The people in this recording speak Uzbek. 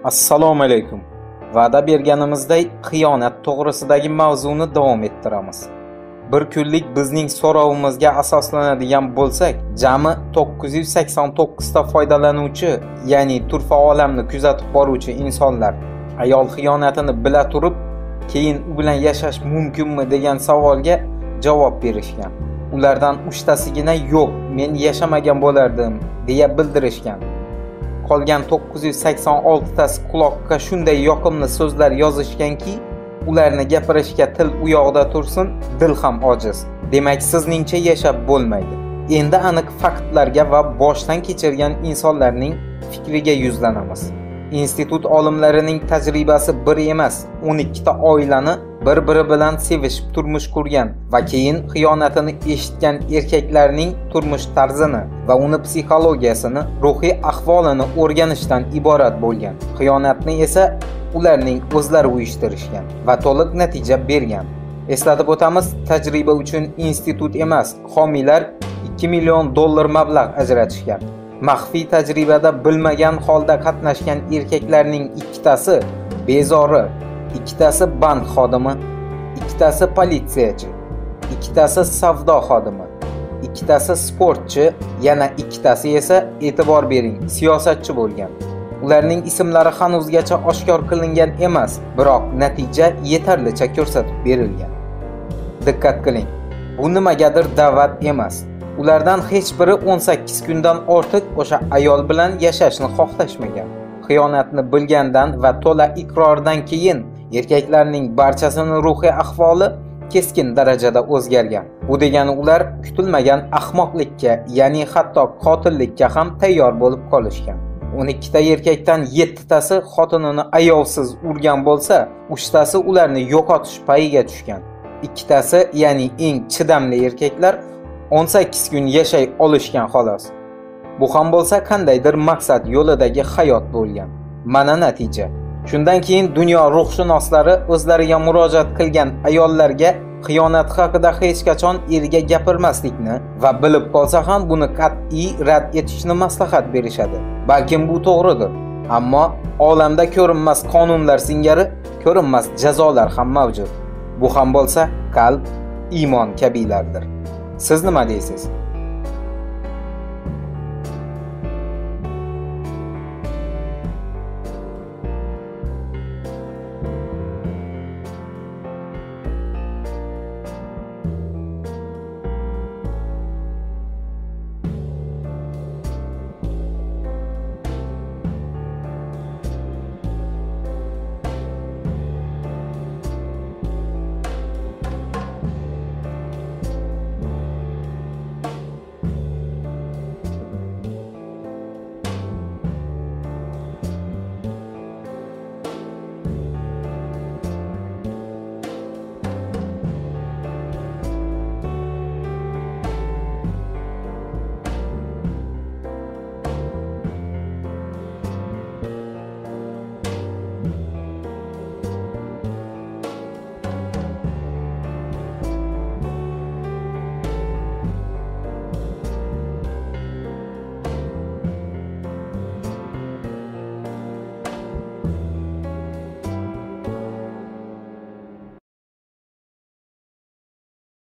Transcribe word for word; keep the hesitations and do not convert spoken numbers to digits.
Assalomu alaykum. Va'da berganimizdek xiyonat to'g'risidagi mavzuni davom ettiramiz. Bir kunlik bizning so'rovimizga asoslanadigan bo'lsak, jami to'qqiz yuz sakson to'qqiz ta foydalanuvchi, ya'ni turfa olamni kuzatib boruvchi insonlar ayol xiyonatini bila turib, keyin u bilan yashash mumkinmi degan savolga javob berishgan. Ulardan uch tasigina yo'q, men yashamagan bo'lardim deya bildirishgan. Qolgan to'qqiz yuz sakson olti tasi quloqqa shunday yoqimli so'zlar yozishganki, ularni gapirishga til u yoqda tursin, dil ham ojiz. Demak, sizningcha yashab bo'lmaydi. Endi aniq faktlarga va boshdan kechirgan insonlarning fikriga yuzlanamiz. Institut olimlarining tajribasi bir emas, o'n ikki ta oilani bir-biri bilan sevishib turmush qurgan va keyin xiyonatini eshitgan erkaklarning turmush tarzini va uni psixologiyasini, ruhiy ahvolini o'rganishdan iborat bo'lgan. Xiyonatni esa ularning o'zlari uyushtirishgan va to'liq natija bergan. Eslatib o'tamiz, tajriba uchun institut emas, homiylar ikki million dollar mablag' ajratishgan. Maxfiy tajribada bilmagan holda qatnashgan erkaklarning ikkitasi bezori, ikkitasi bank xodimi, ikkitasi politsiyachi, ikkitasi savdo xodimi, ikkitasi sportchi, yana ikkitasi esa e'tibor bering, siyosatchi bo'lgan. Ularning ismlari hanuzgacha oshkor qilingan emas, biroq natija yetarlicha ko'rsatib berilgan. Diqqat qiling, bu nimagadir da'vat emas. Ulardan hech biri o'n sakkiz kundan ortiq o'sha ayol bilan yashashni xohlashmagan. Xiyonatni bilgandan va to'la iqrordan keyin erkaklarning barchasining ruhiy ahvoli keskin darajada o'zgargan. Bu degani ular kutilmagan ahmoqlikka, ya'ni hatto qotillikka ham tayyor bo'lib qolishgan. o'n ikki ta erkakdan yetti tasi xotinini ayovsiz urgan bo'lsa, uch tasi ularni yo'qotish payiga tushgan. ikkitasi, ya'ni eng chidamli erkaklar o'n sakkiz kun yashay olishgan xolos. Bu ham bo'lsa qandaydir maqsad yo'lidagi hayot bo'lgan. Mana natija. Shundan keyin dunyo ruhshunoslari o'zlariga murojaat qilgan ayollarga xiyonat haqida hech qachon eriga gapirmaslikni va bilib qolsa ham buni qat'iy rad etishni maslahat berishadi. Balkim bu to'g'ridir, ammo olamda ko'rinmas qonunlar singari ko'rinmas jazolar ham mavjud. Bu ham bo'lsa qalb, iymon kabilardir. Siz nima deysiz?